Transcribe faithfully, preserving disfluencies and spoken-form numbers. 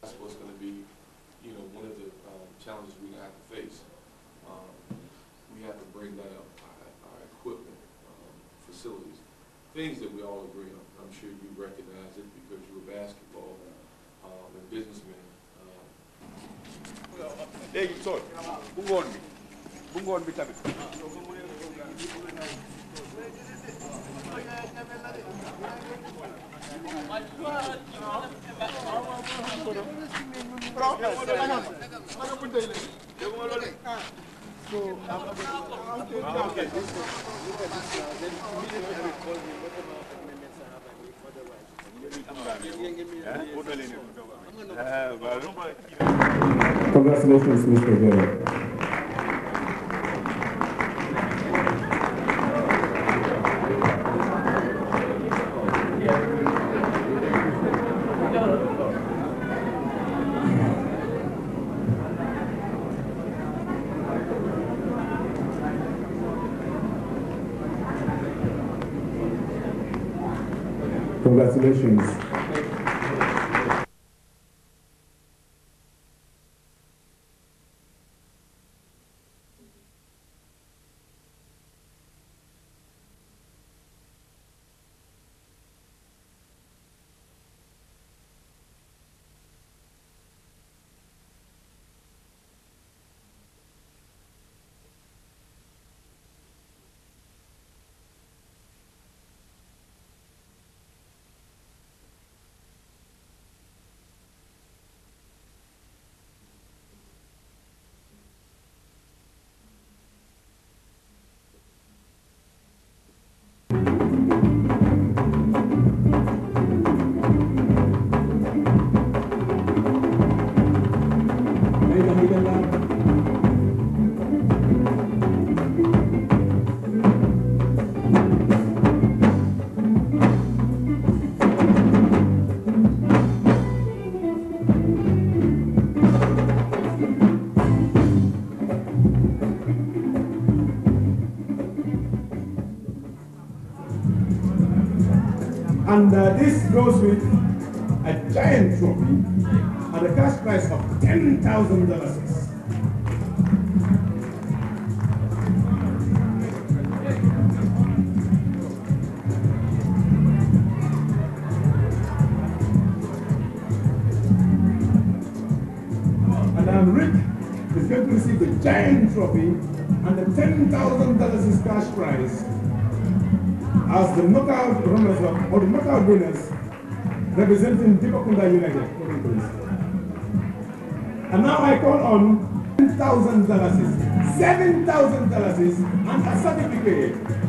That's what's going to be, you know, one of the um, challenges we have to face. Um, we have to bring that up, our, our equipment, um, facilities, things that we all agree on. I'm sure you recognize it because you're a basketball um, and businessman. There you go. Bungon bi. Bungon bi tamit. Congratulations, Mister Gere. Congratulations. And uh, this goes with a giant trophy at a cash price of ten thousand dollars. And um, Rick is going to receive the giant trophy and the ten thousand dollars cash prize as the knockout runners up, or the knockout winners representing Dibakunda United. And now I call on ten thousand dollars, seven thousand dollars, and a certificate